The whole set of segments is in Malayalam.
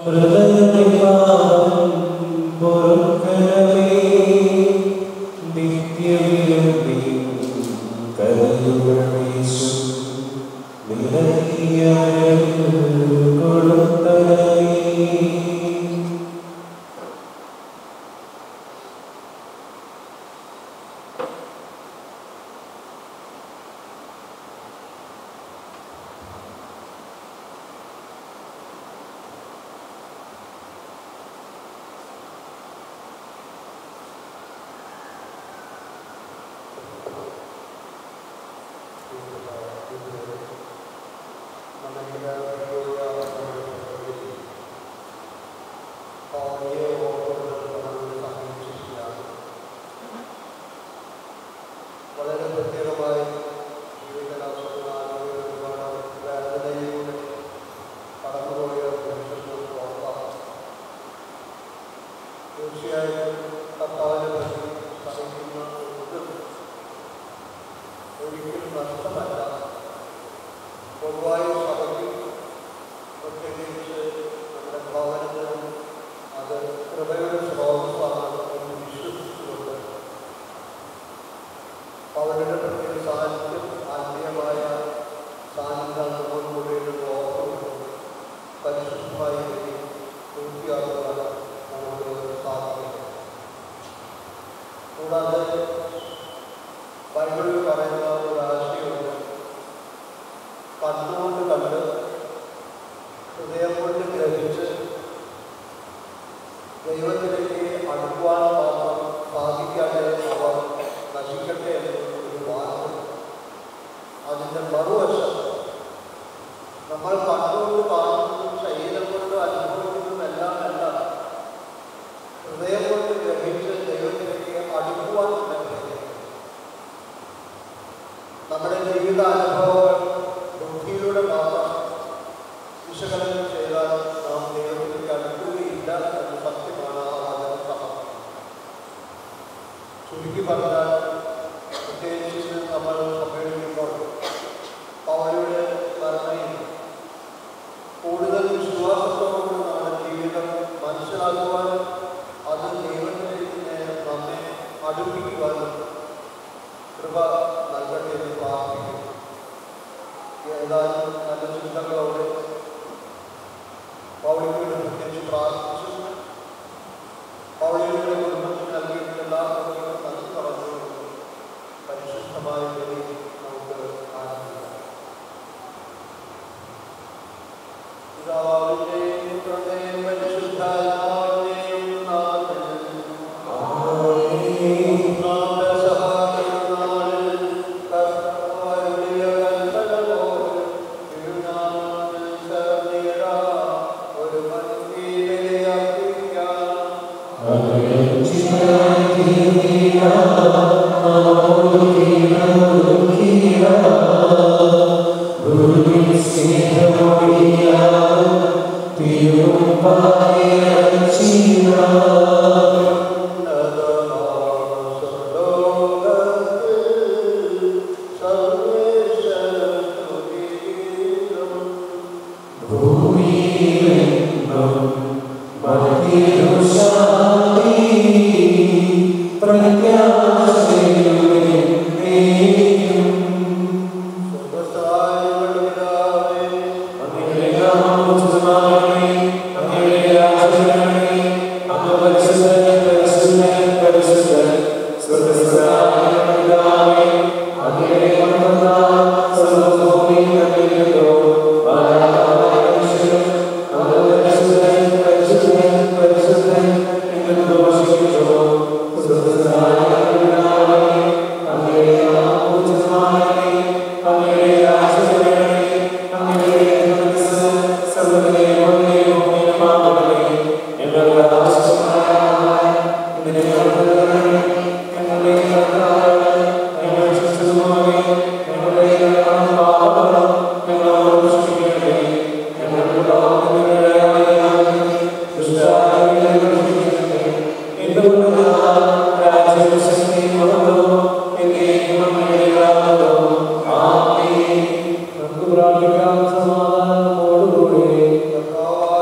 പ്രാർത്ഥിക്കാം. സമാധാനത്തോടുകൂടി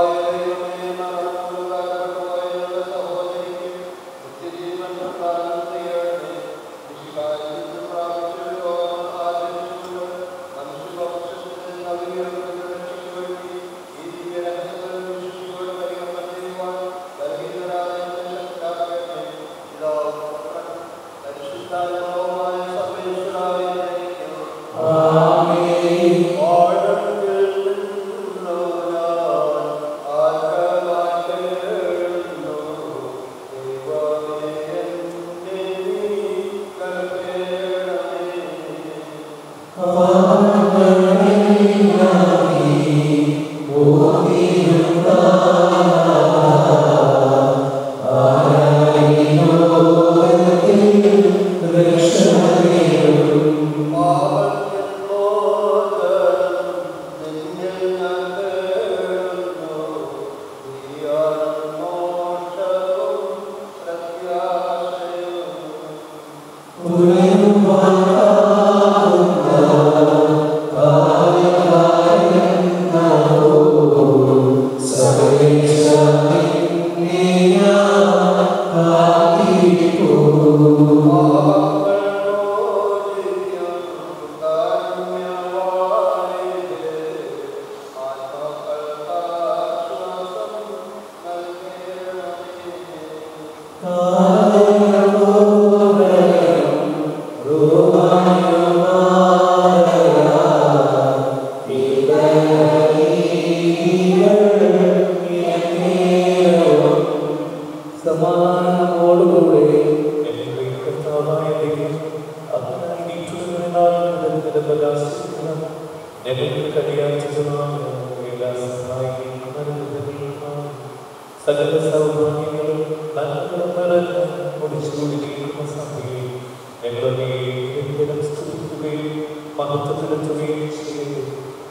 സകല സൗഭാഗ്യങ്ങളും നന്മകളും നിറഞ്ഞ് ഒടിച്ചുകൊണ്ടിരിക്കുന്ന സമയം ഞങ്ങളെ സ്തുതിക്കുകയും മഹത്വപ്പെടുത്തുകയും ചെയ്തു.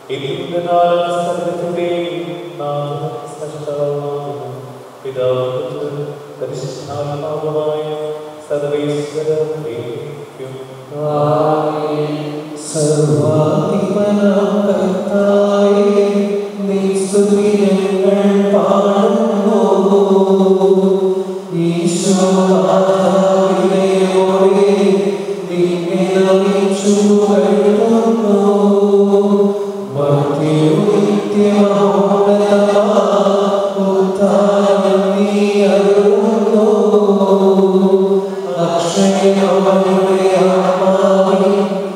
പിതാവും പരിശുദ്ധാത്മാവുമായ സർവ്വേശ്വരേക്കും സർവാധിപനാം കർത്താവേ, നീ സ്തുതികൾ പാടുന്നു. ഈശോയോടെ നിന്നെ നമിച്ചു വാഴ്ത്തുന്നു. ഉദ്ധാനം നീ അരുളുന്നു. അക്ഷയങ്ങളുടെ ആത്മാവിൽ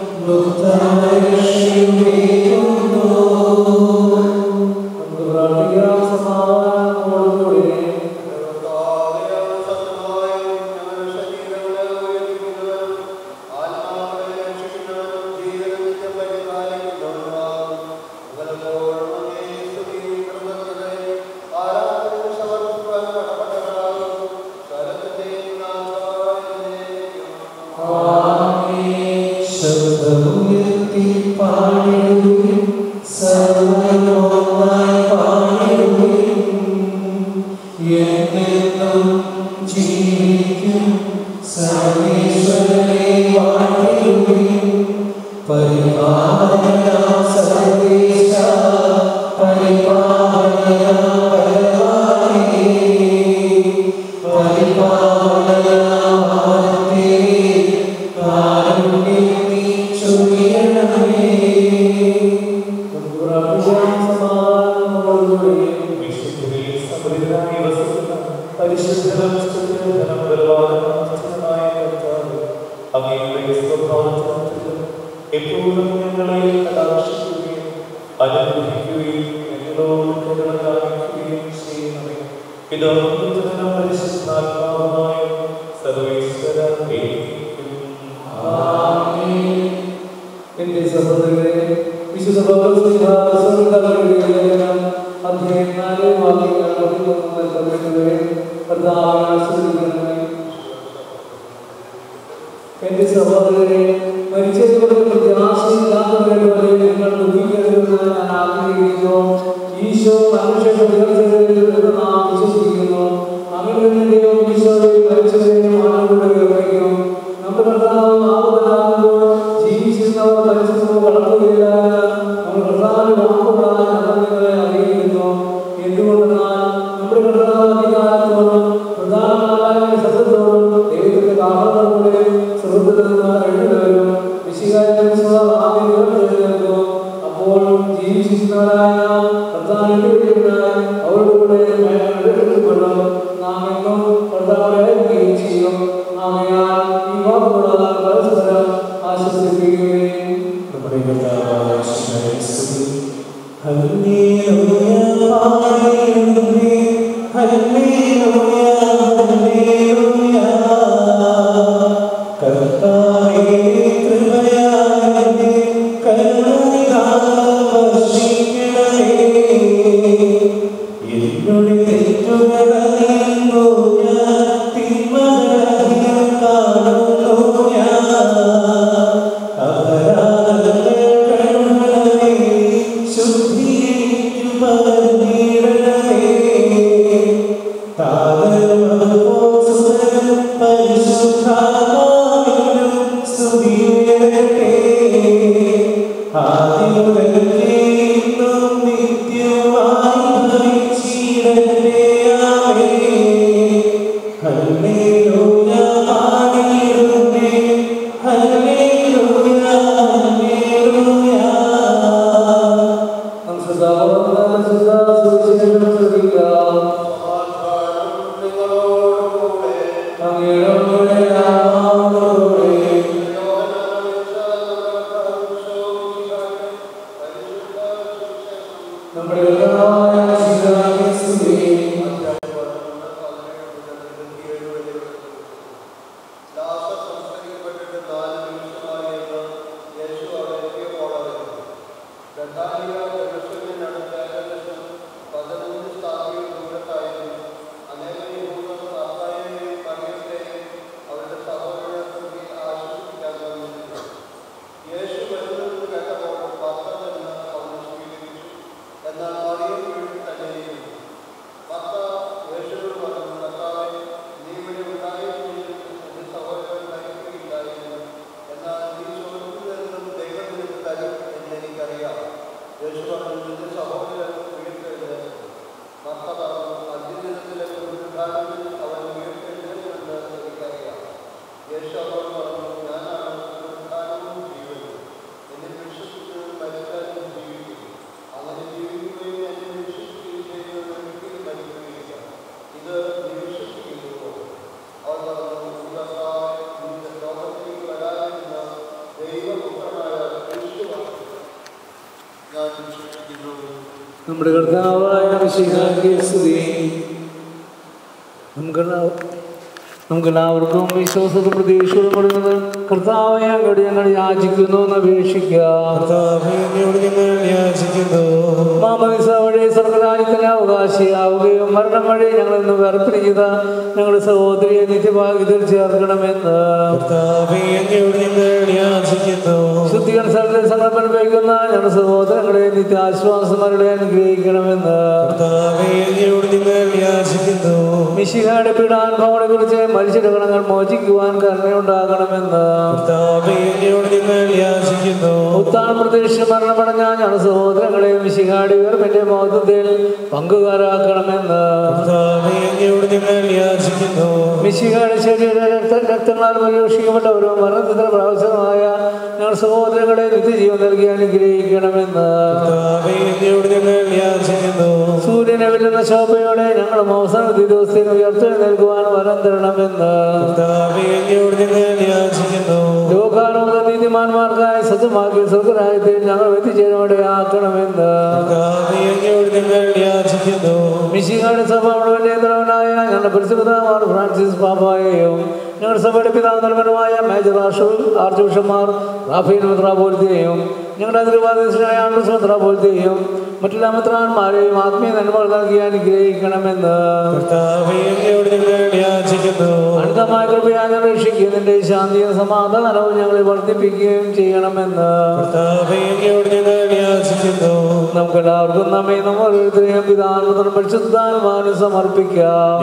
എപ്പോഴും ഞങ്ങളെ കടാക്ഷിക്കുകയും അനുഗ്രഹിക്കുകയും ഞങ്ങളോട് കരുണ കാണിക്കുകയും ചെയ്യണമേ. പിതാവും പുത്രനും പരിശുദ്ധാത്മാവുമായ സർവ്വേശ്വരേക്കും ആമേൻ. എന്റെ സഹോദരരെ, വിശുദ്ധ പൗലോസ്ലീഹാ അധ്യായം 4 വാക്യങ്ങൾ എന്റെ സഹോദരരെ, മരിച്ചവരുടെ പ്രത്യാശയില്ലാത്തവരെ പോലെ നിങ്ങൾ ദുഃഖിക്കരുതെന്ന് ഞാൻ ആഗ്രഹിക്കുന്നു. ഈശോ മനുഷ്യരുടെ നാം വിശ്വസിക്കുന്നു. അങ്ങനെ ദൈവം ഈശോയെ മരിച്ചവരെയും ആളുകളുടെ വിവരിക്കും. നമ്മുടെ കർത്താവ് ആപത്തിലാകുമ്പോൾ ജീവിച്ചിരുന്നവർ മരിച്ചവർ വളർത്തുകയില്ല. നമ്മൾ കർത്താവിന്റെ വാക്കുകളാൽ ഞങ്ങൾ നിങ്ങളെ അറിയിക്കുന്നു. എന്തുകൊണ്ടെന്നാൽ നമ്മുടെ കർത്താവ് അധികാരത്തോടും പ്രധാനമായ ശബ്ദത്തോടും ദൈവത്തിന്റെ കാഹളത്തോടെ സുഹൃത്തുക്കളിൽ എഴുതുന്നവരും അപ്പോൾ ജീവിച്ചിരുന്നവരായ കർത്താവിന്റെ അവരുടെ കൂടെ എടുക്കപ്പെടും. നാം എന്നും കർത്താവിനെ ചെയ്യും. ആകയാൽ ഈ വാക്കുകളാൽ പരസ്പരം ആശ്വസിപ്പിക്കുകയും നമ്മുടെ നിത്യമായി നമ്മുടെ കർത്താവായ മിശിഹായ്ക്ക് സ്തുതി. നമുക്കെല്ലാവർക്കും വിശ്വാസവും പ്രതീക്ഷയോടും കൊടുക്കുന്നത് കർത്താവെ അങ്ങോട്ട് ഞങ്ങൾ യാചിക്കുന്നു എന്ന് അപേക്ഷിക്കാം. മാമോദീസ വഴി സ്വർഗ്ഗരാജ്യത്തിന് അവകാശിയാവുകയും മരണം വഴി ഞങ്ങൾ ഇന്ന് വേർപിരി ചെയ്ത ഞങ്ങളുടെ സഹോദരിയെ നിത്യഭാഗ്യത്തിൽ ചേർക്കണമെന്ന് ശുദ്ധീകരണ സമർപ്പണം വയ്ക്കുന്ന ഞങ്ങളുടെ സഹോദരങ്ങളെ നിത്യാശ്വാസമാരുടെ അനുഗ്രഹിക്കണമെന്ന് മിശിഹായുടെ പീഡാനുഭവങ്ങളെ കുറിച്ച് മനുഷ്യരുടെ ഗണങ്ങൾ മോചിക്കുവാൻ കരുണയുണ്ടാകണമെന്ന് ഉത്താന പ്രതീക്ഷ മരണമടഞ്ഞ ഞങ്ങളുടെ സഹോദരങ്ങളെ മിശിഹായുടെ ഉയർപ്പിന്റെ മഹത്വത്തിൽ പങ്കുകാരാക്കണമെന്ന് മിശിഹായുടെ ശരീര രക്തങ്ങളാൽ പരിരക്ഷിക്കപ്പെട്ടവരും മരണത്തിന് പ്രാവശ്യമായ ഞങ്ങളുടെ സഹോദരങ്ങളെ നിത്യജീവൻ നൽകി അനുഗ്രഹിക്കണമെന്ന് സൂര്യനെ വെല്ലുന്ന ശോഭയോടെ ഞങ്ങളുടെ അവസാന ദിവസത്തിന് ഉയർത്തി നൽകുവാൻ വരം തരണമെന്ന് ലോകാരോഗ്യ നീതിമാന്മാർക്കായി സജ്ജമാക്കിയ സ്വർഗ്ഗരാജ്യത്തിൽ ഞങ്ങൾ എത്തിച്ചേരുവടെ ആക്കണമെന്ന് മിശിഹായുടെ സഭ മുഴുവന്റെ തലവനായ ഞങ്ങളുടെ പരിശുദ്ധമാർ ഫ്രാൻസിസ് പാപ്പായെയും ഞങ്ങളുടെ സഭയുടെ പിതാവ് തലവനുമായ മേജർ ആർച്ച് ബിഷപ്പ്മാർ റാഫേൽ മെത്രാപ്പോലീത്തയെയും ഞങ്ങളുടെ അതിർവാദീശനായ ആൻഡ്രൂസ് മെത്രാപ്പോലീത്തയെയും മറ്റെല്ലാ മെത്രാന്മാരെയും ആത്മീയ നന്മകൾ നൽകി അനുഗ്രഹിക്കണമെന്ന് അനന്തമായ കൃപയാൽ ഞങ്ങൾ രക്ഷിക്കുന്നതിന്റെ ശാന്തിയും സമാധാനവും ഞങ്ങളെ വർദ്ധിപ്പിക്കുകയും ചെയ്യണമെന്ന് നമുക്ക് എല്ലാവർക്കും നമ്മെ ഓരോരുത്തരെയും പിതാവിനും പരിശുദ്ധാത്മാവിനും സമർപ്പിക്കാം.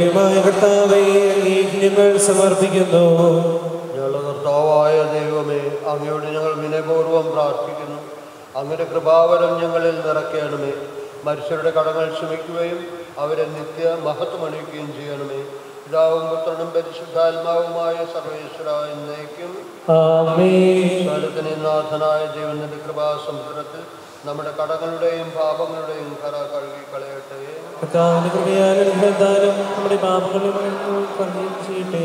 സമർപ്പിക്കുന്നു. ഞങ്ങളുടെ കർത്താവായ ദൈവമേ, അങ്ങയോട് ഞങ്ങൾ വിനയപൂർവ്വം പ്രാർത്ഥിക്കുന്നു. അങ്ങയുടെ കൃപാവരം ഞങ്ങളിൽ നിറയ്ക്കണമേ. മനുഷ്യരുടെ കടങ്ങൾ ക്ഷമിക്കുകയും അവരെ നിത്യ മഹത്വമണിയിക്കുകയും ചെയ്യണമേ. പിതാവും പുത്രനും പരിശുദ്ധാത്മാവുമായ സർവേശ്വര എന്നേക്കും ആമേൻ. നാഥനായ ദൈവത്തിന്റെ കൃപാസമുദ്രത്തിൽ നമ്മുടെ കടങ്ങളുടെയും പാപങ്ങളുടെയും കറ കഴുകി കളയട്ടെ. നമ്മുടെ പാപങ്ങളെ ചെയ്യട്ടെ.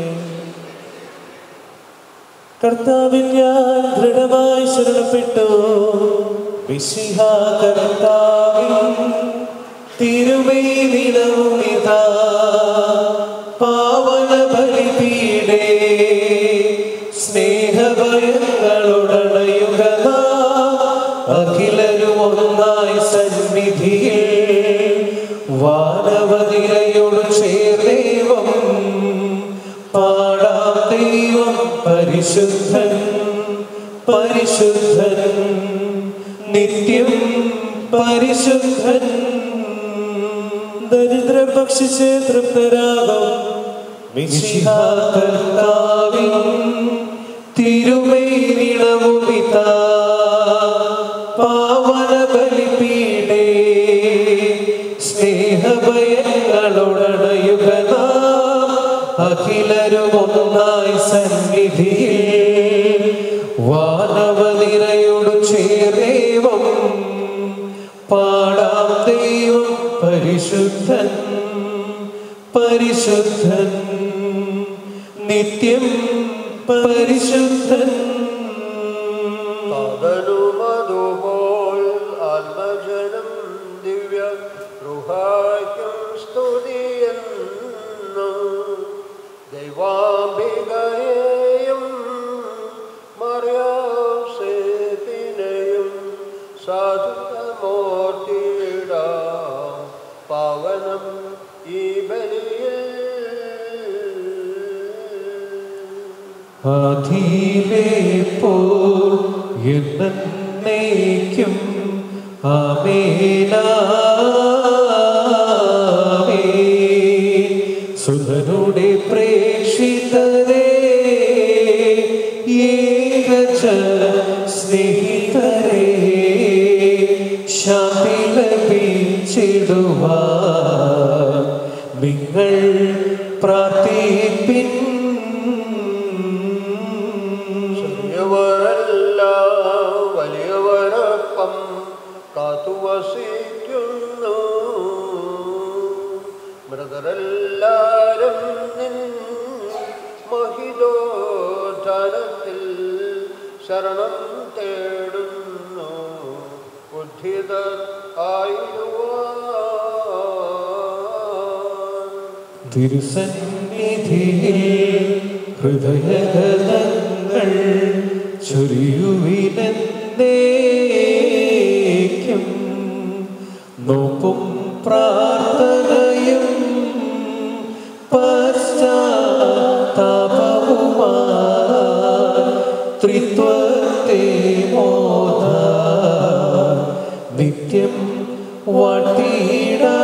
കർത്താവിൽ ഞാൻ ദൃഢമായി ശരണപ്പെട്ടു. മിശിഹാ കർത്താവിൻ തിരുമേനി നിലവുമിതാ പാവന ബലിപീഠേ സ്നേഹഭയങ്ങളുടണയുക അഖിലരും ഒന്നായി സന്നിധിയിൽ വാനവനിരയോട് ചേർദേവം പാടാം. ദൈവം പരിശുദ്ധൻ പരിശുദ്ധൻ നിത്യം പരിശുദ്ധൻ. ദരിദ്രം ഭക്ഷിച്ച് തൃപ്തരാകും മിശിഹാ കർത്താവിൻ തിരുമേനിടവുമിതാ പാവന ബലിപീഠേ സ്നേഹഭയങ്ങളോടണയുക അഖിലരും ഒന്നായി സന്നിധിയിൽ വാനവനിരയോട് ചേർദേവം പാടാം. ദൈവം പരിശുദ്ധൻ പരിശുദ്ധൻ നിത്യം പരിശുദ്ധൻ. അതുപോൽ ആത്മജനം ദിവ്യ റുഹായ്ക്കും സ്തുതിയെന്നു ദൈവാംബികയെയും മറിയാസേത്തിനെയും സാധുതമൂർത്തിയിടാം പാവനം ഈ ബലിയിൽ. ആദിയിലെപ്പോൾ എന്നേക്കും ആമേൻ. സുതനുടെ പ്രേക്ഷിതരേ ഏകജ സ്നേഹിതരേ ശാന്തി ലഭിച്ചിടുവാൻ നിങ്ങൾ പ്രാർത്ഥിപ്പിൻ. വലിയവരൊപ്പം കാത്തുവസിക്കുന്നു. മൃതരെല്ലാരും നിൻ മഹിതോദ്ധാനത്തിൽ ശരണം തേടുന്നു. ഉദ്ധിതർ തിരുസന്നിധിയിൽ ഹൃദയഗതങ്ങൾ ചൊരിയുവിനെന്നേക്കും നോപ്പും പ്രാർത്ഥനയും പശ്ചാത്താപവുമായി ത്രിത്വത്തെ മോദ നിത്യം വാട്ടിയിടാ.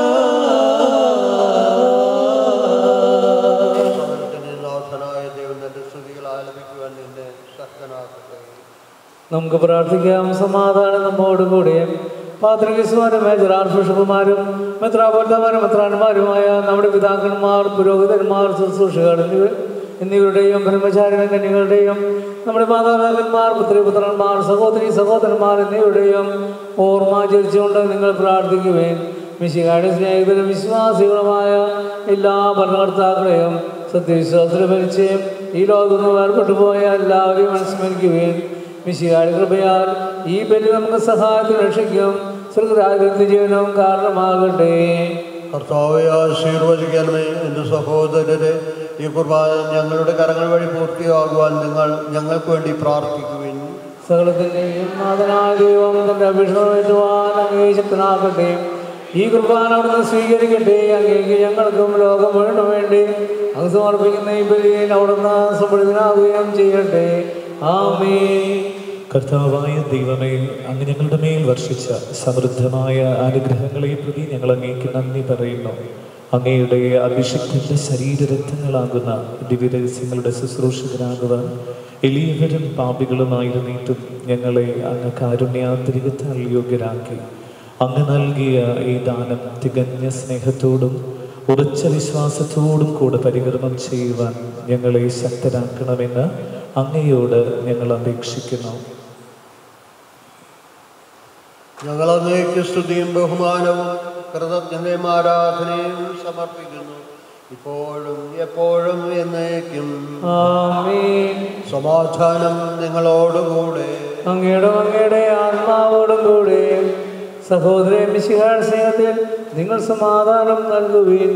നമുക്ക് പ്രാർത്ഥിക്കാം. സമാധാനം നമ്മോടുകൂടെ. പാത്രികസ്മാരും മേജർ ആർച്ച് ബിഷപ്പുമാരും മെത്രാപ്പൊലീത്തമാരും മെത്രാന്മാരുമായ നമ്മുടെ പിതാക്കന്മാർ, പുരോഹിതന്മാർ, ശുശ്രൂഷകർ എന്നിവരുടെയും ബ്രഹ്മചാരിണ കന്യകളുടെയും നമ്മുടെ മാതാപിതാക്കന്മാർ, പുത്രിപുത്രന്മാർ, സഹോദരി സഹോദരന്മാർ എന്നിവരുടെയും ഓർമ്മ ആചരിച്ചുകൊണ്ട് നിങ്ങൾ പ്രാർത്ഥിക്കുവേൻ. മിശിഹായുടെ സ്നേഹിതരും വിശ്വാസികളുമായ എല്ലാ ഭരണകർത്താക്കളെയും സത്യവിശ്വാസത്തിൽ പരിചയം ഈ ലോകത്ത് നിന്ന് വേർപെട്ടു പോയ എല്ലാവരെയും അനുസ്മരിക്കുവേൻ. മിശിഹായുടെ കൃപയാൽ ഈ ബലി നമുക്ക് സഹായത്തിന് രക്ഷിക്കും സ്വർഗ്ഗരാജ്യത്തിന് ജീവനവും കാരണമാകട്ടെ. കർത്താവെ ആശീർവദിക്കണമേ. എൻ്റെ സഹോദരരെ, ഈ കുർബാന ഞങ്ങളുടെ കരങ്ങൾ വഴി പൂർത്തിയാകുവാൻ നിങ്ങൾ ഞങ്ങൾക്ക് വേണ്ടി പ്രാർത്ഥിക്കുവിൻ. സകലത്തിൻ്റെയും നാഥനായ ദൈവം തൻ്റെ അഭിഷേകമേറ്റുവാൻ അങ്ങേ ശക്തനാകട്ടെ. ഈ കുർബാന അവിടുന്ന് സ്വീകരിക്കട്ടെ. അങ്ങേക്ക് ഞങ്ങൾക്കും ലോകം മുഴുവനും വേണ്ടി അങ്ങ് സമർപ്പിക്കുന്ന ഈ ബലിയിൽ അവിടുന്ന് സമൃദ്ധനാകുകയും ചെയ്യട്ടെ. ആമേൻ. കർത്താവായ ദൈവമേ, അങ്ങ് ഞങ്ങളുടെ മേൽ വർഷിച്ച സമൃദ്ധമായ അനുഗ്രഹങ്ങളെ പ്രതി ഞങ്ങൾ അങ്ങേക്ക് നന്ദി പറയുന്നു. അങ്ങയുടെ അഭിഷിക്തന്റെ ശരീരരക്തങ്ങളാകുന്ന ദിവ്യരഹസ്യങ്ങളുടെ ശുശ്രൂഷകരാകുവാൻ എളിയവരും പാപികളുമായിരുന്നിട്ടും ഞങ്ങളെ അങ്ങ് കാരുണ്യാതിരികത്താൽ യോഗ്യരാക്കി. അങ്ങ് നൽകിയ ഈ ദാനം തികഞ്ഞ സ്നേഹത്തോടും ഉറച്ച വിശ്വാസത്തോടും കൂടെ പരികർമ്മം ചെയ്യുവാൻ ഞങ്ങളെ ശക്തരാക്കണമെന്ന് അങ്ങയോട് ഞങ്ങൾ അപേക്ഷിക്കുന്നു. ഞങ്ങൾ അങ്ങേക്ക് സ്തുതിയും ബഹുമാനവും കൃതജ്ഞതയും ആരാധനയും സമർപ്പിക്കുന്നു, ഇപ്പോഴും എപ്പോഴും എന്നേക്കും. ആമേൻ. സമാധാനം നിങ്ങളോടുകൂടെ. അങ്ങയുടെ ആത്മാവോടും കൂടെ. സഹോദരൻ മിശിഹായുടെ സ്നേഹത്തിൽ നിങ്ങൾ സമാധാനം നൽകുവിൻ.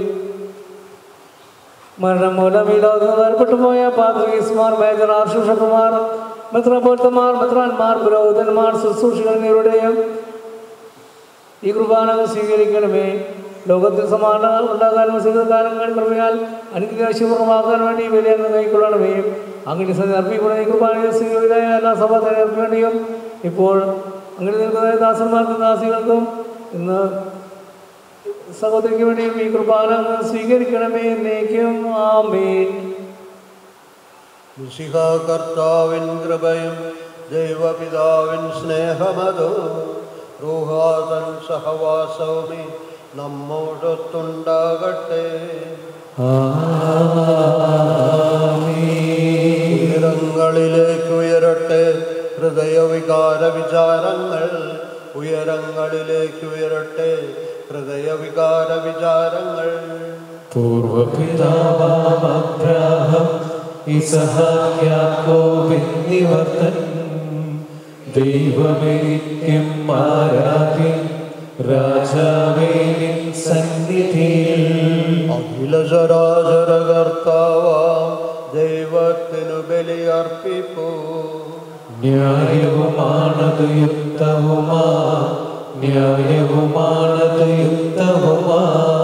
മരണം മൂലം ഈ ലോകത്ത് വേർപെട്ടു പോയ പാത്രികീസ്മാർ, മേജർ ആർച്ച് ബിഷപ്പുമാർ, മെത്രാപ്പൊലീത്തമാർ, മെത്രാന്മാർ, പുരോഹിതന്മാർ, ശുശ്രൂഷകർ എന്നിവരുടെയും ഈ കുർബാന സ്വീകരിക്കണമേ. ലോകത്തിൽ സമാധാനം ഉണ്ടാകാനും കാലങ്ങൾ കൃപയാൽ അനുഗ്രഹപൂർണ്ണമാക്കാൻ വേണ്ടി ഈ ബലി അങ്ങ് കൈക്കൊള്ളണമേ. അങ്ങനെ അർപ്പിക്കുന്ന ഈ കുർബാനയെ സ്വീകരിക്കായ എല്ലാ സഭാതലങ്ങൾക്ക് വേണ്ടിയും ഇപ്പോൾ അങ്ങനെ നിൽക്കുന്ന ദാസന്മാർക്കും ദാസികൾക്കും ഇന്ന് സഹോദരിക്ക് വേണ്ടിയും ഈ കുർബാന സ്വീകരിക്കണമേ എന്നേക്കും. ആമേൻ. മിശിഹാ കർത്താവിൻ കൃപയും ദൈവപിതാവിൻ സ്നേഹമതും റൂഹാതൻ സഹവാസവുമേ നമ്മോടൊത്തുണ്ടാകട്ടെ. ഉയരങ്ങളിലേക്ക് ഉയരട്ടെ ഹൃദയവികാര വിചാരങ്ങൾ, ഉയരങ്ങളിലേക്ക് ഉയരട്ടെ ഹൃദയവികാര വിചാരങ്ങൾ. പൂർവപിതാവാം അബ്രാഹാം, ഇസഹാക്ക്, യാക്കോബ് എന്നിവർ തൻ ദൈവമേ നിത്യം ആരാധ്യൻ, രാജാവേ നിൻ സന്നിധിയിൽ അഖില ചരാചര കർത്താവാം ദൈവത്തിനു ബലിയർപ്പിപ്പൂ. ന്യായവുമാണത് യുക്തവുമാ, ന്യായവുമാണത് യുക്തവുമാ.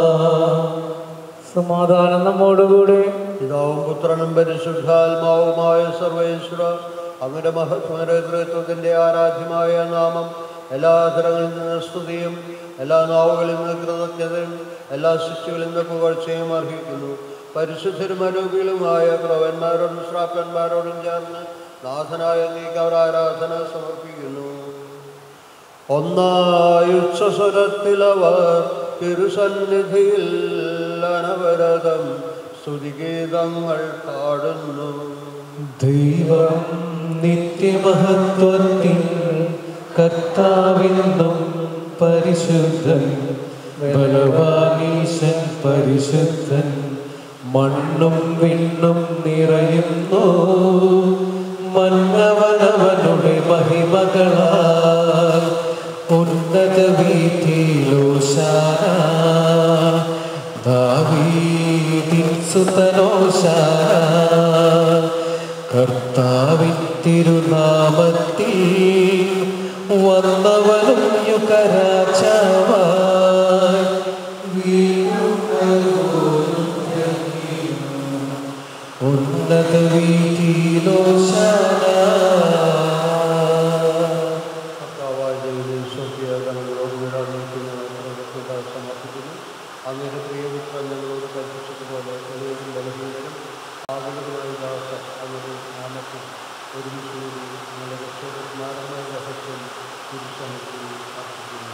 സമാധാനം നമ്മോടുകൂടെ. പിതാവും പുത്രനും പരിശുദ്ധാത്മാവുമായ സർവേശ്വര, അങ്ങയുടെ മഹത്വത്തിന്റെ ആരാധ്യമായ നാമം എല്ലാ തരങ്ങളിൽ നിന്ന് സ്തുതിയും എല്ലാ നാവുകളിൽ നിന്ന് കൃതജ്ഞതയും എല്ലാ സൃഷ്ടികളിൽ നിന്ന് പുകഴ്ചയും അർഹിക്കുന്നു. പരിശുദ്ധരും അരൂപികളുമായ പ്രവന്മാരോടും ശ്രാപ്പന്മാരോടും ചേർന്ന് നാഥനായ അങ്ങേക്ക് അവർ ആരാധന സമർപ്പിക്കുന്നു. ഒന്നായുച്ഛസ്വരത്തിലവർ തിരുസന്നിധിയിൽ അനവരതം സ്തുതിഗീതങ്ങൾ പാടുന്നു. ദൈവം നിത്യമഹത്വത്തിൻ കർത്താവെന്നും പരിശുദ്ധൻ, ബലവാനീശൻ പരിശുദ്ധൻ, മണ്ണും വിണ്ണും നിറയുന്നു മന്നവനവനുടെ മഹിമകളാൽ. ഉന്നത വീഥിയിലോശാന ദാവീദിൻ സുതനോശാന കർത്താവിൻ തിരുനാമത്തിൽ വന്നവനും യുഗരാജാവായി ഉന്നത വീഥിയിലോശാന. സമർപ്പിക്കുന്നു. അങ്ങയുടെ പ്രിയപുത്രൻ ഞങ്ങളോട് കൽപ്പിച്ചതുപോലെ എളിയവരും ബലഹീനരും ആകുലതുമായി അങ്ങയുടെ നാമത്തിൽ ഒരുമിച്ച് നിങ്ങളുടെ രക്ഷയുടെ സ്മാരകമായ രഹസ്യം തിരിച്ചറിഞ്ഞു അർപ്പിക്കുന്നു.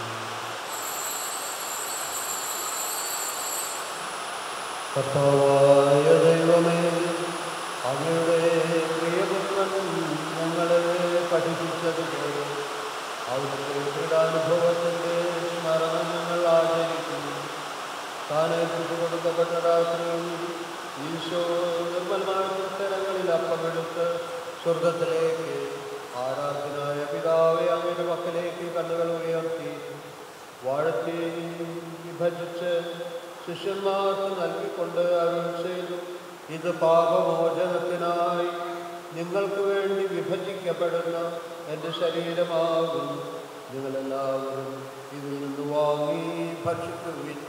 കർത്താവായ ദൈവമേ, അങ്ങയുടെ പ്രിയപുത്രൻ ഞങ്ങളെ പഠിപ്പിച്ചതുപോലെ അവിടുത്തെ ദൃഢാനുഭവത്തിൻ്റെ സ്മരണ ഞങ്ങൾ ആചരിക്കുന്നു. താനേൽപ്പിച്ചു കൊടുക്കപ്പെട്ട രാത്രിയിൽ ഈശോ നിർമ്മലമായ പുസ്തകങ്ങളിൽ അപ്പമെടുത്ത് സ്വർഗത്തിലേക്ക് ആരാധനായ പിതാവെ അങ്ങയുടെ പക്കലേക്ക് കണ്ണുകൾ ഉയർത്തി വാഴ്ത്തി വിഭജിച്ച് ശിഷ്യന്മാർക്ക് നൽകിക്കൊണ്ട് അരുൾ ചെയ്തു, ഇത് പാപമോചനത്തിനായി നിങ്ങൾക്ക് വേണ്ടി വിഭജിക്കപ്പെടുന്ന എൻ്റെ ശരീരമാകും. നിങ്ങളെല്ലാവരും ഇതിൽ നിന്ന് വാങ്ങി ഭക്ഷിക്കുവിൻ.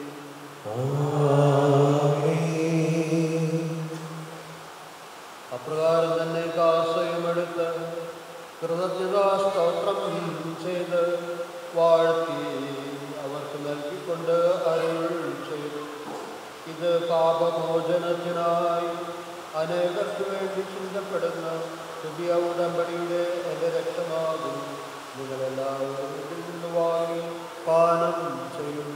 അപ്രകാരം തന്നെ കാസയുമെടുത്ത് കൃതജ്ഞതാസ്തോത്രം ചെയ്ത് വാഴ്ത്തി അവർക്ക് നൽകിക്കൊണ്ട് അരുൾ ചെയ്തു, ഇത് പാപമോചനത്തിനായി അനേകർക്ക് വേണ്ടി ചിന്തപ്പെടുന്ന പുതിയ ഉടമ്പടിയുടെ എൻ്റെ രക്തമാകും. നിങ്ങളെല്ലാവരും ഇതിൽ നിന്ന് വാങ്ങി പാനം ചെയ്യും.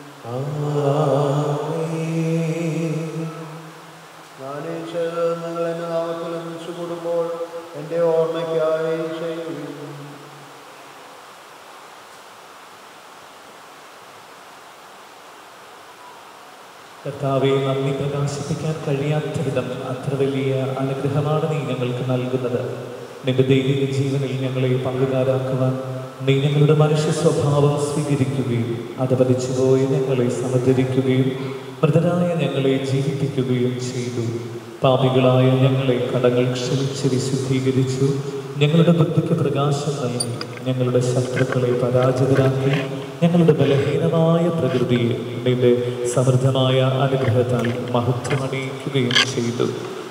ഞാനീ ചെയ്ത് നിങ്ങൾ എൻ്റെ നാമത്തിൽ ഒന്നിച്ചു കൂടുമ്പോൾ എൻ്റെ ഓർമ്മയ്ക്കായി ചെയ്യും. കർത്താവെ, നന്ദി പ്രകാശിപ്പിക്കാൻ കഴിയാത്ത വിധം അത്ര വലിയ അനുഗ്രഹമാണ് നീ ഞങ്ങൾക്ക് നൽകുന്നത്. നിന്റെ ദൈവിക ജീവനിൽ ഞങ്ങളെ പങ്കുകാരാക്കുവാൻ നീ ഞങ്ങളുടെ മനുഷ്യ സ്വഭാവം സ്വീകരിക്കുകയും അധപതിച്ചുപോയി ഞങ്ങളെ സമർദ്ദിക്കുകയും മൃതരായ ഞങ്ങളെ ജീവിപ്പിക്കുകയും ചെയ്തു. പാപികളായ ഞങ്ങളെ കടങ്ങൾ ക്ഷമിച്ച് വിശുദ്ധീകരിച്ചു. ഞങ്ങളുടെ ബുദ്ധിക്ക് പ്രകാശം നൽകി ഞങ്ങളുടെ ശത്രുക്കളെ പരാജിതരാക്കി ഞങ്ങളുടെ ബലഹീനമായ പ്രകൃതിയെ നിന്റെ സമൃദ്ധമായ അനുഗ്രഹത്താൽ മഹത്വമണിയിക്കുകയും ചെയ്തു.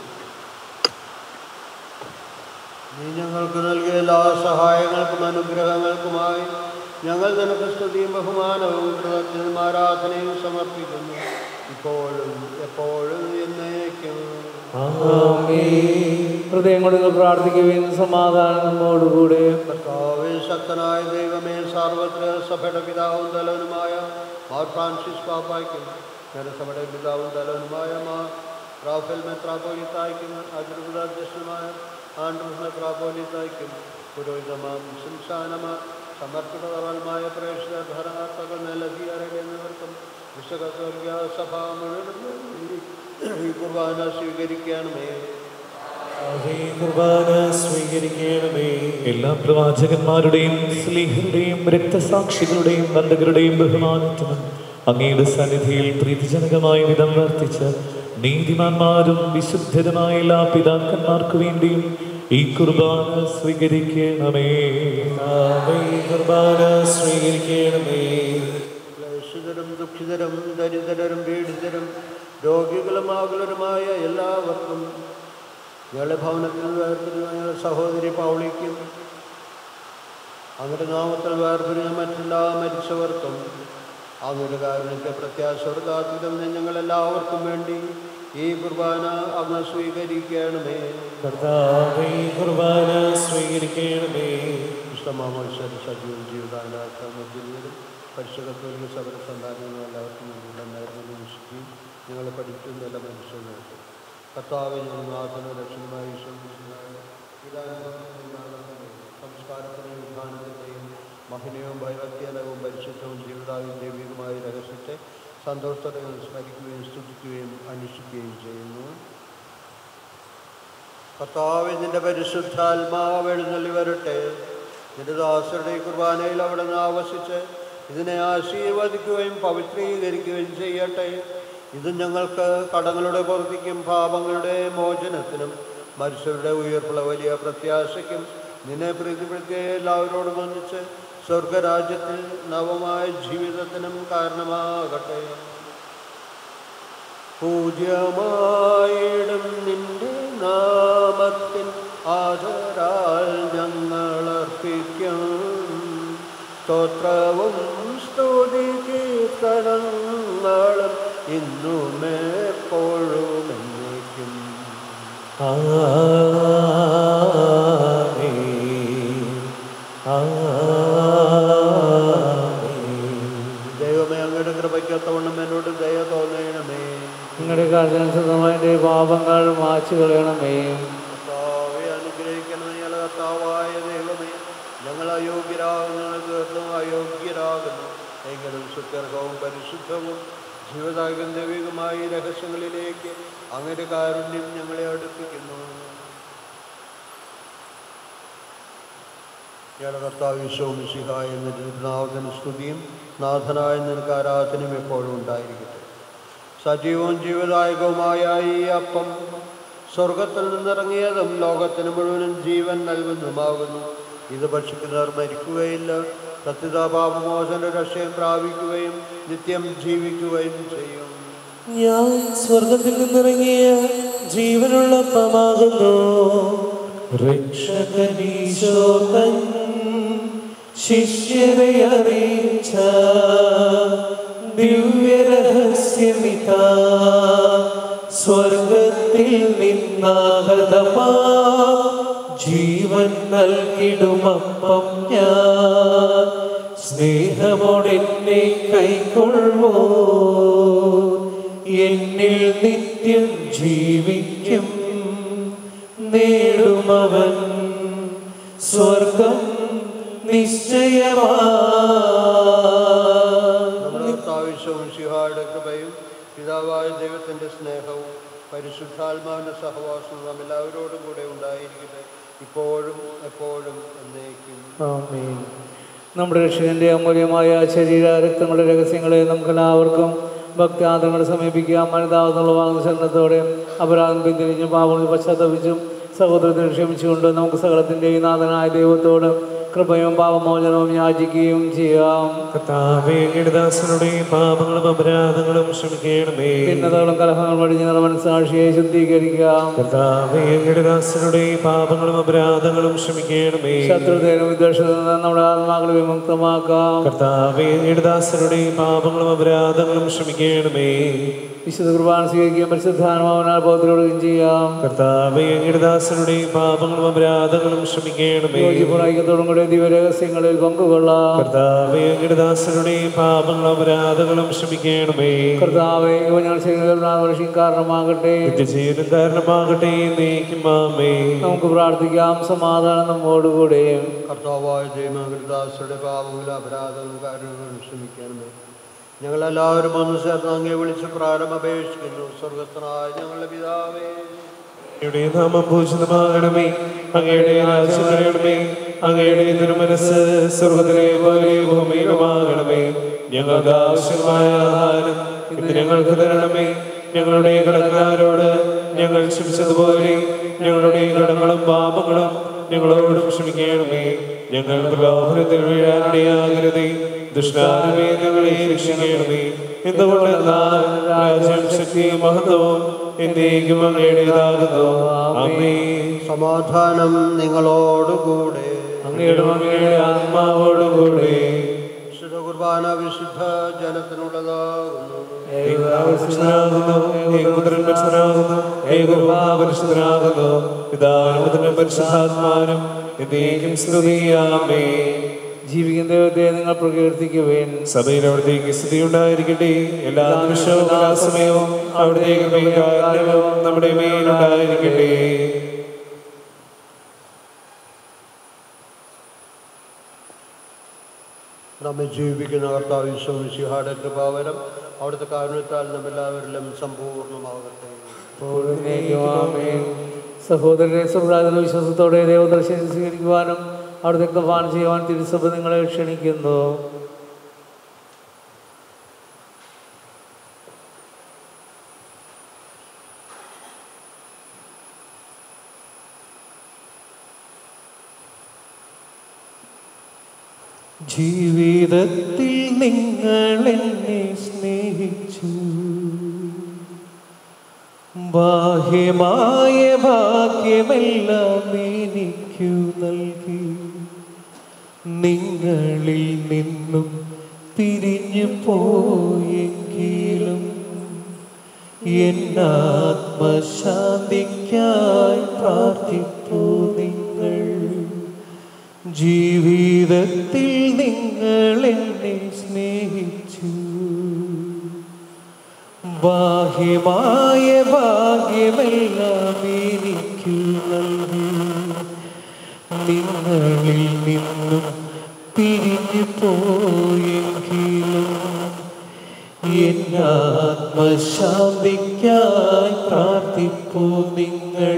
നീ ഞങ്ങൾക്ക് നൽകിയ എല്ലാ സഹായങ്ങൾക്കും അനുഗ്രഹങ്ങൾക്കുമായി ഞങ്ങൾ നിനക്ക് സ്തുതിയും ബഹുമാനവും കൃതജ്ഞതയും ആരാധനയും സമർപ്പിക്കുന്നു, ഇപ്പോഴും എപ്പോഴും എന്നേക്കും. ഹൃദയം കൊണ്ട് പ്രാർത്ഥിക്കുകയും സമാധാനം നമ്മോടുകൂടെ. കർത്താവേ, ശക്തനായ ദൈവമേ, സാർവത്രിക സഭയുടെ പിതാവും തലവനുമായ മാർ ഫ്രാൻസിസ് പാപ്പായ്ക്കും ജനസഭയുടെ പിതാവും തലവനുമായ മാർ റാഫേൽ മെത്രാപ്പോലീത്തായ്ക്കും അതിർവ്യാധ്യക്ഷനുമായ ആൻഡ്രൂസ് മെത്രാപ്പോലീത്തായ്ക്കും പുരോഹിതമാം ശംശാനമാർ സമർപ്പിതമായ പ്രേക്ഷിത ഭരണകർത്താക്കൾ നിലവിയറിയ എന്നിവർക്കും വിശ്വകത്തോലിക സഭ മുഴുവൻ ഈ കുർബാന സ്വീകരിക്കണമേ. കുർബാന സ്വീകരിക്കണമേ. എല്ലാ പ്രവാചകന്മാരുടെയും സ്ലീഹരുടെയും രക്തസാക്ഷികളുടെയും ബന്ധകരുടെയും ബഹുമാനത്തിനും അങ്ങയുടെ സന്നിധിയിൽ പ്രീതിജനകമായ വിധം വർത്തിച്ച നീതിമാന്മാരും വിശുദ്ധരുമായ എല്ലാ പിതാക്കന്മാർക്കു വേണ്ടിയും ഈ കുർബാന സ്വീകരിക്കണമേ. കുർബാന സ്വീകരിക്കണമേ. ക്ലേശിതരും ദുഃഖിതരും ദരിദ്രരും പീഡിതരും രോഗികളും ആകുലരുമായ എല്ലാവർക്കും ഞങ്ങളുടെ ഭവനത്തിൽ വേർപിരിഞ്ഞ സഹോദരി പൗളിക്കും അങ്ങയുടെ നാമത്തിൽ വേർപിരിഞ്ഞ മറ്റെല്ലാ മരിച്ചവർക്കും അങ്ങയുടെ കാരുണ്യത്തെ പ്രത്യാശവർഗാത്വിതം ഞങ്ങളെല്ലാവർക്കും വേണ്ടി ഈ കുർബാന അങ്ങ് സ്വീകരിക്കണമേ. കർത്താവേ, കുർബാന സ്വീകരിക്കണമേ. ഇഷ്ടമാമോശരി സജീവ ജീവിതാനാഥരും പരിശുദ്ധ സബര സന്താനങ്ങളും എല്ലാവർക്കും വേണ്ടിയുള്ള നേർമ്മ വിശുദ്ധി ഞങ്ങളെ പഠിക്കുന്ന എല്ലാ മനുഷ്യർക്ക് കർത്താവെ, നാഥന രക്ഷണമായി സംസ്കാരത്തിനെയും വിധാനത്തിൻ്റെയും മഹനീയവും ഭൈരത്യനവും പരിശുദ്ധവും ജീവിതാവും ദൈവികമായ രഹസ്യത്തെ സന്തോഷത്തോടെ സ്മരിക്കുകയും സ്തുതിക്കുകയും അനുഷ്ഠിക്കുകയും ചെയ്യുന്നു. കർത്താവെ, നിന്റെ പരിശുദ്ധാത്മാവ് എഴുന്നള്ളി വരട്ടെ. നിന്റെ ദാസരുടെ ഈ കുർബാനയിൽ അവിടെ നിന്ന് ആവസിച്ച് ഇതിനെ ആശീർവദിക്കുകയും പവിത്രീകരിക്കുകയും ചെയ്യട്ടെ. ഇത് ഞങ്ങൾക്ക് കടങ്ങളുടെ പൊറുതിക്കും പാപങ്ങളുടെ മോചനത്തിനും മനുഷ്യരുടെ ഉയർപ്പുള്ള വലിയ പ്രത്യാശയ്ക്കും നിന്നെ പ്രീതിപ്പെടുത്തിയ എല്ലാവരോടും ഒന്നിച്ച് സ്വർഗരാജ്യത്തിൽ നവമായ ജീവിതത്തിനും കാരണമാകട്ടെ. പൂജ്യമായിടും നിന്റെ നാമത്തിൻ ആദരാൽ ഞങ്ങളർപ്പിക്കും സ്തോത്രവും സ്തുതി കീർത്തനങ്ങളും ഇന്നും എപ്പോഴും എന്നേക്കും. ദൈവമേ, അങ്ങയുടെ കൃപയ്ക്കൊത്തവണ്ണം എന്നോട് ദയ തോന്നണമേ. നിങ്ങളുടെ കാര്യാനുസൃതമായ പാപങ്ങൾ മാച്ചു കളയണമേ. അനുഗ്രഹിക്കണമേ. കർത്താവായ ദൈവമേ, ഞങ്ങൾ അയോഗ്യരാകുന്നു, തീർത്തും അയോഗ്യരാകുന്നു. എങ്കിലും സുത്യർഹവും പരിശുദ്ധവും ജീവദായകം ദൈവികമായ രഹസ്യങ്ങളിലേക്ക് അങ്ങയുടെ കാരുണ്യം ഞങ്ങളെ അടുപ്പിക്കുന്നു. ഞങ്ങളുടെ കർത്താവ് യേശുവും മിശിഹായ എന്ന നാഥന് സ്തുതിയും നാഥനായ നിനക്ക് ആരാധനയും എപ്പോഴും ഉണ്ടായിരിക്കട്ടെ. സജീവവും ജീവദായകവുമായ ഈ അപ്പം സ്വർഗത്തിൽ നിന്നിറങ്ങിയതും ലോകത്തിന് മുഴുവനും ജീവൻ നൽകുന്നതുമാകുന്നു. ഇത് ഭക്ഷിക്കുന്നവർ മരിക്കുകയില്ല, സത്യതാപാപമോചന രക്ഷയും പ്രാപിക്കുകയും നിത്യം ജീവിക്കുകയും ചെയ്യും. ഞാൻ സ്വർഗത്തിൽ നിന്നിറങ്ങിയ ജീവനുള്ള അപ്പമാകുന്നു. രക്ഷകനീശോ തൻ ശിഷ്യരെ അറിയിച്ച ദിവ്യരഹസ്യമിതാ, സ്വർഗത്തിൽ നിന്നാഗതമാ ജീവൻ നൽകിടുമപ്പം ഞാൻ. സ്നേഹമോടെന്നെ കൈക്കൊള്ളുവോ, എന്നിൽ നിത്യം ജീവിക്കും. നേടുമവൻ സ്വർഗം നിശ്ചയമാ. നമ്മുടെ കർത്താവിശ്വവും ശിഹായുടെ കൃപയും പിതാവായ ദൈവത്തിൻ്റെ സ്നേഹവും പരിശുദ്ധാത്മാവിൻ്റെ സഹവാസവും നാം എല്ലാവരോടും കൂടെ ഉണ്ടായിരിക്കട്ടെ, ഇപ്പോഴും എപ്പോഴും എന്നേക്കും. ആമേൻ. നമ്മുടെ രക്ഷകന്റെ അമൂല്യമായ ശരീര രക്തങ്ങളുടെ രഹസ്യങ്ങളെ നമുക്കെല്ലാവർക്കും ഭക്താദങ്ങളെ സമീപിക്കാം. മനതാവെന്നുള്ള വാഗ്ദാനത്തോടെ അപരാധം പിന്തിരിഞ്ഞും പാപങ്ങൾ പശ്ചാത്തപിച്ചും സഹോദരത്തിന് ക്ഷമിച്ചുകൊണ്ട് നമുക്ക് സകലത്തിൻ്റെയും നാഥനായ ദൈവത്തോട് കൃപയും പാപമോചനവും യാചിക്കുകയും ചെയ്യാം. കർത്താവേ, അങ്ങയുടെ ദാസനുടെയും പാപങ്ങളും അപരാധങ്ങളും ക്ഷമിക്കണമേ. ഭിന്നതകളും കലഹങ്ങൾ വഴിഞ്ഞ് നമ്മുടെ മനസ്സാക്ഷിയെ ശുദ്ധീകരിക്കാം. കർത്താവേ, അങ്ങയുടെ ദാസനുടെയും പാപങ്ങളും അപരാധങ്ങളും ക്ഷമിക്കണമേ. ശത്രുതയിലും വിദ്വേഷത്തിൽ നിന്ന് നമ്മുടെ ആത്മാക്കളെ വിമുക്തമാക്കാം. കർത്താവേ, അങ്ങയുടെ ദാസനുടെയും പാപങ്ങളും അപരാധങ്ങളും ക്ഷമിക്കണമേ. വിശുദ്ധ കുർബാന സ്വീകരിക്കുകയും പരിശുദ്ധാത്മാവിനാൽ ബോധപ്പെടുകയും ചെയ്യാം. കർത്താവേ, അങ്ങയുടെ ദാസനുടെയും പാപങ്ങളും അപരാധങ്ങളും ക്ഷമിക്കണമേ. യോജിപ്പുണൈക്യത്തോടും കൂടെ ദിവ്യരഹസ്യങ്ങളിൽ പങ്കുകൊള്ളാം. കർത്താവേ, അങ്ങയുടെ ദാസനുടെയും പാപങ്ങളും അപരാധങ്ങളും ക്ഷമിക്കണമേ. കർത്താവേ, ഞങ്ങൾ ചെയ്യുന്ന കാരണമാകട്ടെ, നിത്യജീവനും കാരണമാകട്ടെ, എന്നേക്കും ആമേൻ. നമുക്ക് പ്രാർത്ഥിക്കാം. സമാധാനം നമ്മോടുകൂടെ. കർത്താവായ ദൈവദാസരുടെ പാപങ്ങളും അപരാധങ്ങളും കാര്യങ്ങളും ക്ഷമിക്കണമേ. ഞങ്ങളെല്ലാവരും ഒന്ന് ചേർന്ന് അങ്ങേ വിളിച്ച് പ്രാരംഭപേക്ഷിക്കുന്നു. സ്വർഗസ്ഥനായ ഞങ്ങളുടെ പിതാവേ, അങ്ങയുടെ നാമം പൂജിതമാകണമേ. അങ്ങയുടെ രാജ്യം വരണമേ. അങ്ങയുടെ തിരുമനസ്സ് സ്വർഗ്ഗത്തിലെ പോലെ ഭൂമിയിലുമാകണമേ. ഞങ്ങൾക്ക് ആവശ്യമായ ആഹാരം ഇന്ന് ഞങ്ങൾക്ക് തരണമേ. ഞങ്ങളുടെ കടക്കാരോട് ഞങ്ങൾ ക്ഷമിച്ചതുപോലെ ഞങ്ങളുടെ കടങ്ങളും പാപങ്ങളും ഞങ്ങളോടും ക്ഷമിക്കണമേ. ഞങ്ങൾ പ്രലോഭനത്തിൽ വീഴാനിടയാകരുതേ, ദുഷ്ടാരമേ ഞങ്ങളെ രക്ഷിക്കണമേ. എന്തുകൊണ്ടെന്നാൽ രാജ്യം ശക്തിയും മഹത്വവും എന്നേക്കും അങ്ങയുടേതാകുന്നു. ആമേൻ. സമാധാനം നിങ്ങളോടുകൂടെ. അങ്ങയുടെ ആത്മാവോടുകൂടെ. വിശുദ്ധ കുർബാന വിശുദ്ധ ജനത്തിനുള്ളതാകുന്നു. പരിശുദ്ധാത്മാനും എന്നേക്കും സ്തുതിയാമേ. ജീവിക്കുന്ന ദൈവത്തെ നിങ്ങൾ പ്രകീർത്തിക്കുവേൻ. സഭയിൽ അവിടത്തേക്ക് സ്തുതി ഉണ്ടായിരിക്കട്ടെ. എല്ലാ നിമിഷവും എല്ലാ സമയവും അവിടുത്തെ കൃപയും നമ്മുടെ മേലുണ്ടായിരിക്കട്ടെ. നമ്മെ ജീവിപ്പിക്കുന്ന കർത്താവ് യേശുമിശിഹായുടെ കൃപാവരം അവിടുത്തെ കാരുണ്യത്താൽ നമ്മെല്ലാവരിലും സമ്പൂർണ്ണമാകട്ടെ. സഹോദരനെ സ്വർഗ്ഗരാജ്യത്തിലെ വിശ്വാസത്തോടെ ദൈവദർശനം സ്വീകരിക്കുവാനും അവിടെ രക്തപാനം ചെയ്യുവാൻ തിരുസഭ നിങ്ങളെ ക്ഷണിക്കുന്നു. ജീവിതത്തിൽ നിങ്ങൾ എന്നെ സ്നേഹിച്ചു, ബാഹ്യമായ ഭാഗ്യമെല്ലാം എനിക്കു നൽകി. നിങ്ങളിൽ നിന്നും പിരിഞ്ഞു പോയെങ്കിലും എന്നാത്മശാന്തിക്കായി പ്രാർത്ഥിപ്പൂ നിങ്ങൾ. ജീവിതത്തിൽ നിങ്ങൾ എന്നെ സ്നേഹിച്ചു, ബാഹ്യമായ ഭാഗ്യമെല്ലാം എനിക്കു നൽകി. നിങ്ങളിൽ നിന്നും പിരിഞ്ഞു പോയെങ്കിലും എന്നാത്മശാന്തിക്കായി പ്രാർത്ഥിപ്പൂ നിങ്ങൾ.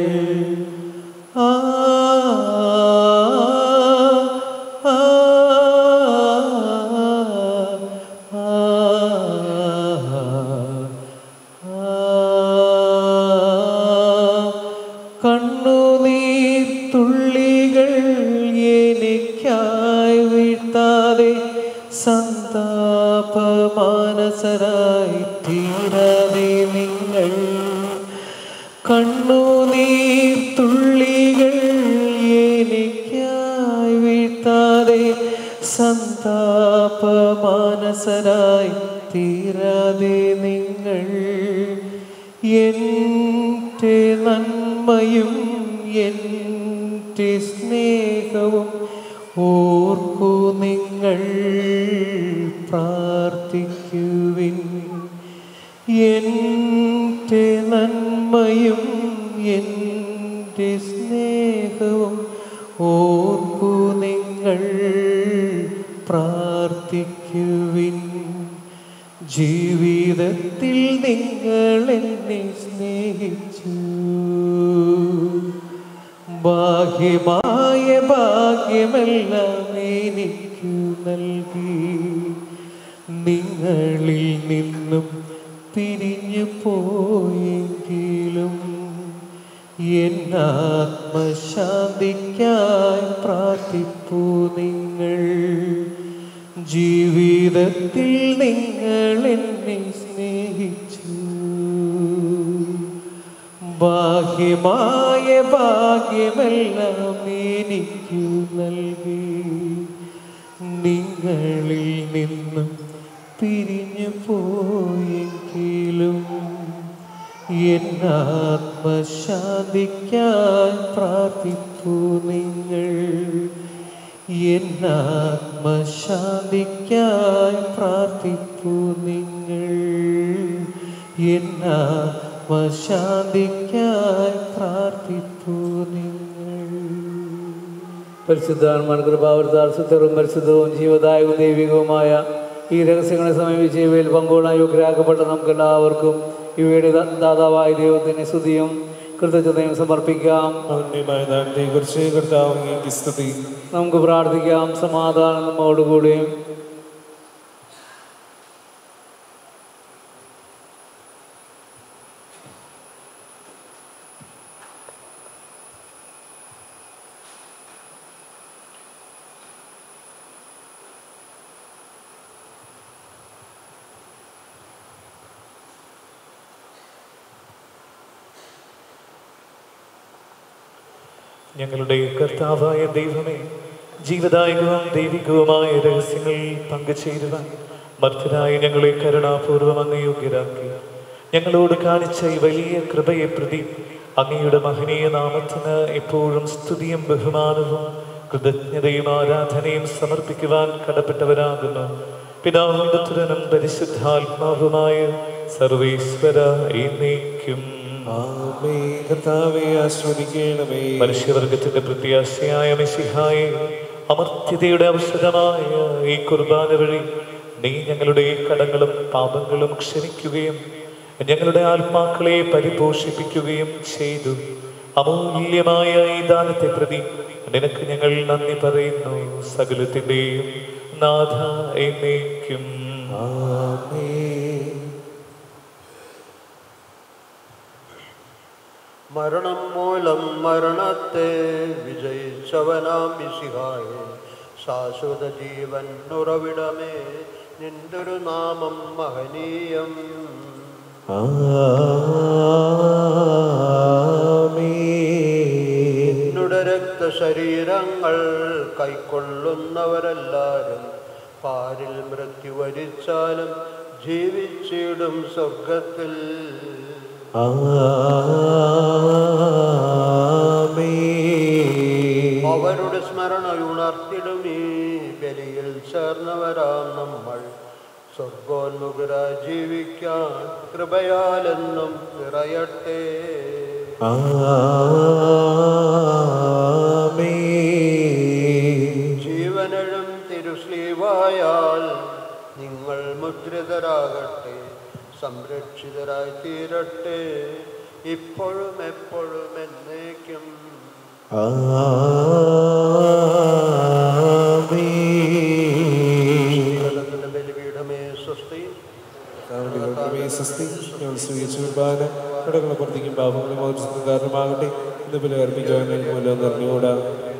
കണ്ണുനീർ തുള്ളികൾ എനിക്കായി വീഴ്ത്താതെ സന്താപമാനസരായി തീരാതെ നിങ്ങൾ. കണ്ണുനീർ തുള്ളികൾ എനിക്കായി വീഴ്ത്താതെ സന്താപമാനസരായി തീരാതെ നിങ്ങൾ. എൻ്റെ നന്മയും എൻ്റെ സ്നേഹവും ഓർക്കൂ നിങ്ങൾ, പ്രാർത്ഥിക്കുവിൻ. എൻ്റെ നന്മയും എൻ്റെ സ്നേഹവും ഓർക്കൂ നിങ്ങൾ, പ്രാർത്ഥിക്കുവിൻ. ജീവിതത്തിൽ നിങ്ങൾ എന്നെ സ്നേഹിച്ചു, ബാഹ്യമായ ഭാഗ്യമെല്ലാം എനിക്കു നൽകി. നിങ്ങളിൽ നിന്നും പിരിഞ്ഞു പോയെങ്കിലും എന്നാത്മശാന്തിക്കായി പ്രാർത്ഥിപ്പൂ നിങ്ങൾ. ജീവിതത്തിൽ നിങ്ങൾ എന്നെ സ്നേഹിച്ചു, ബാഹ്യമായ ഭാഗ്യമെല്ലാം എനിക്കു നൽകി. നിങ്ങളിൽ നിന്നും പിരിഞ്ഞു പോയെങ്കിലും എന്നാത്മശാന്തിക്കായി പ്രാർത്ഥിപ്പൂ നിങ്ങൾ. എന്നാത്മശാന്തിക്കായി പ്രാർത്ഥിപ്പൂ നിങ്ങൾ. എന്നാത്മശാന്തിക്കായി പ്രാർത്ഥിപ്പൂ നിങ്ങൾ. പരിശുദ്ധാത്മാൻ കൃപാവൃത്താൽ സുത്തറും പരിശുദ്ധവും ജീവദായകവും ദൈവികവുമായ ഈ രഹസ്യങ്ങളെ സമീപിച്ച് ഇവയിൽ പങ്കുകൊള്ളാൻ യോഗ്യരാക്കപ്പെട്ട നമുക്കെല്ലാവർക്കും ഇവയുടെ ദാതാവായ ദൈവത്തിന് സ്തുതിയും കൃതജ്ഞതയും സമർപ്പിക്കാം. നമുക്ക് പ്രാർത്ഥിക്കാം. സമാധാനം നമ്മോടുകൂടിയും. ഞങ്ങളുടെ കർത്താവായ ദൈവമേ, ജീവദായകവും ദൈവികവുമായ രഹസ്യങ്ങളിൽ പങ്കുചേരുവാൻ മർത്യരായ ഞങ്ങളെ കരുണാപൂർവ്വം അങ്ങ് യോഗ്യരാക്കി. ഞങ്ങളോട് കാണിച്ച ഈ വലിയ കൃപയെ പ്രതി അങ്ങയുടെ മഹനീയ നാമത്തിന് എപ്പോഴും സ്തുതിയും ബഹുമാനവും കൃതജ്ഞതയും ആരാധനയും സമർപ്പിക്കുവാൻ കടപ്പെട്ടവരാകുന്നു. പിതാവും പുത്രനും പരിശുദ്ധാത്മാവുമായ സർവേശ്വര എന്നേക്കും. മനുഷ്യവർഗത്തിന്റെ പ്രത്യാശയായ മിശിഹായെ, അമർത്യതയുടെ ഔഷധമായ ഈ കുർബാന വഴി നീ ഞങ്ങളുടെ കടങ്ങളും പാപങ്ങളും ക്ഷമിക്കുകയും ഞങ്ങളുടെ ആത്മാക്കളെ പരിപോഷിപ്പിക്കുകയും ചെയ്തു. അമൂല്യമായ ഈ ദാനത്തെ പ്രതി നിനക്ക് ഞങ്ങൾ നന്ദി പറയുന്നു. സകലത്തിന്റെയും നാഥ എന്നേക്കും. മരണം മൂലം മരണത്തെ വിജയിച്ചവനാം മിശിഹായേ, ശാശ്വത ജീവൻ ഉറവിടമേ, നിന്റൊരു നാമം മഹനീയം. നിന്നുടെ രക്തശരീരങ്ങൾ കൈക്കൊള്ളുന്നവരെല്ലാരും പാരിൽ മൃത്യു വരിച്ചാലും ജീവിച്ചിടും സ്വർഗത്തിൽ. അവരുടെ സ്മരണയുണർത്തിടും ഈ ബലിയിൽ ചേർന്നവരാം നമ്മൾ. സ്വർഗോന്മുഖരായി ജീവിക്കാൻ കൃപയാലെന്നും നിറയട്ടെ. ജീവനെഴും തിരുശ്ലീവായാൽ നിങ്ങൾ മുദ്രിതരാകട്ടെ, സംരക്ഷിതരായി തീരട്ടെ, ഇപ്പോഴും എപ്പോഴും എന്നേക്കും. ബലിപീഠമേ സ്വസ്തി. ഞങ്ങൾ സ്വീകരിച്ച കുർബാന കടകളെ പ്രവർത്തിക്കും പാപങ്ങളും മോചനത്തിന് കാരണമാകട്ടെ. ഇന്ന് ബലി അർപ്പിക്കാൻ മൂലം നിറഞ്ഞുകൂടാ.